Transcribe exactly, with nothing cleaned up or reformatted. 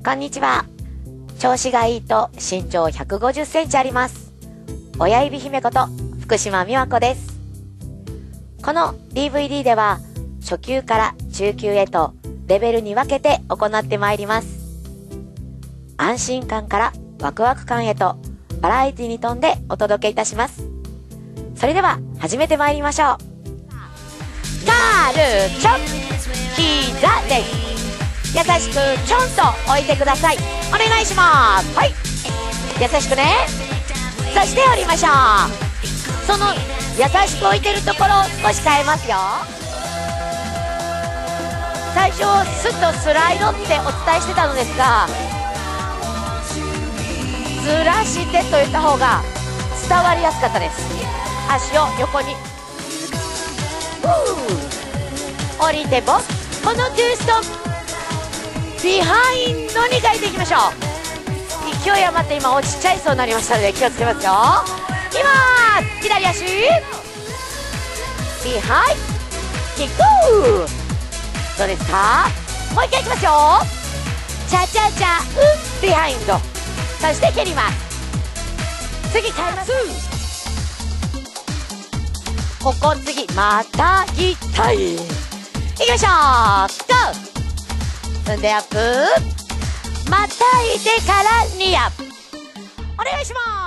こんにちは。調子がいいと身長ひゃくごじゅっセンチあります。親指姫こと福島美和子です。この ディーブイディー では初級から中級へとレベルに分けて行ってまいります。安心感からワクワク感へとバラエティに富んでお届けいたします。それでは始めてまいりましょう。カールちょん膝です。優しくちょんと置いてください。お願いします。はい、優しくね。そして降りましょう。その優しく置いてるところを少し変えますよ。最初スッとスライドってお伝えしてたのですが、ずらしてと言った方が伝わりやすかったです。足を横に降りてボッ、このトゥーストップビハインドに変えていきましょう。勢い余って今落ちちゃいそうになりましたので気をつけますよ。今左足ビハインキック、どうですか。もう一回いきますよ。チャチャチャウンビハインド、そして蹴ります。次変えます。ここ次またぎたい。いきましょう。ゴー。踏んでアップ、またいでからにアップ。お願いします。